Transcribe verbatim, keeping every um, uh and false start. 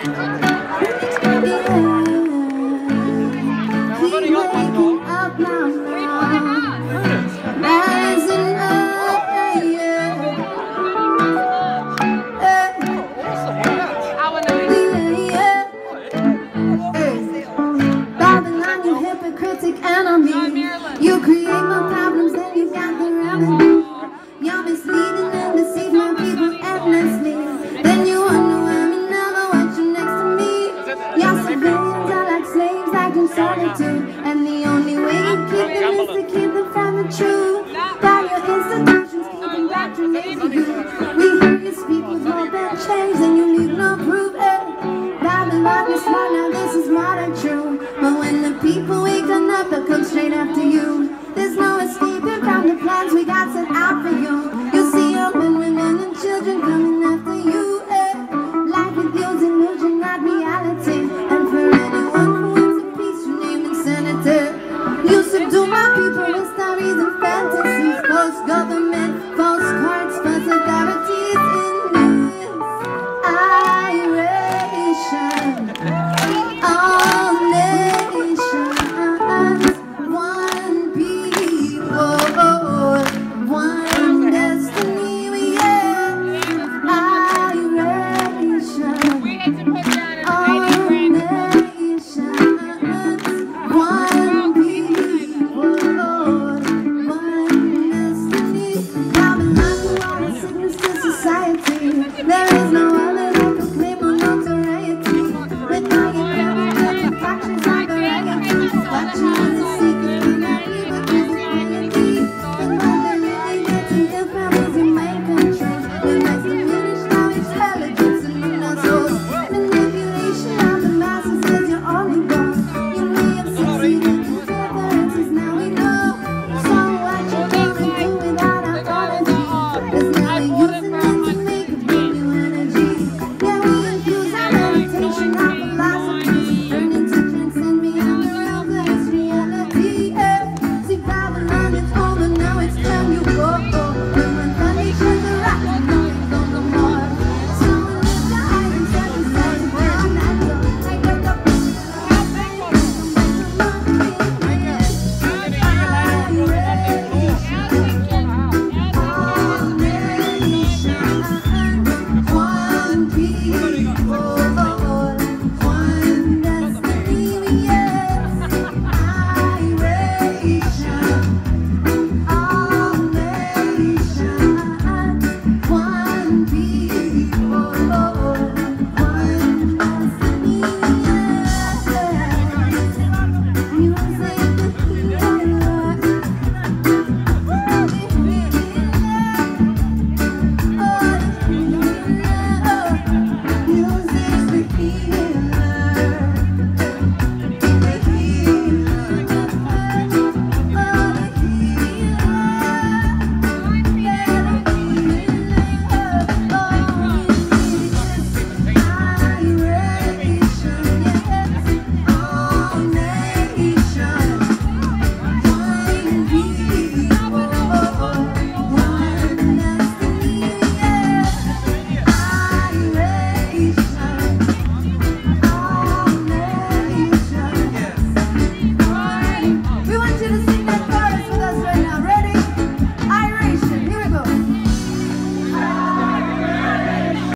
You create more problems than you got the revenue. You're misleading and deceive my people endlessly. Then you wonder why we never want you next to me. Your civilians are like slaves acting solitude, and the only way you keep them is to keep them from the truth. By your institutions keep indoctrinating you. We hear you speak with more than change, and you leave no proof. Eh? Babylon is smart, now this is modern true. But when the people waken up, they'll come straight after you. There's no escaping from the plans we got set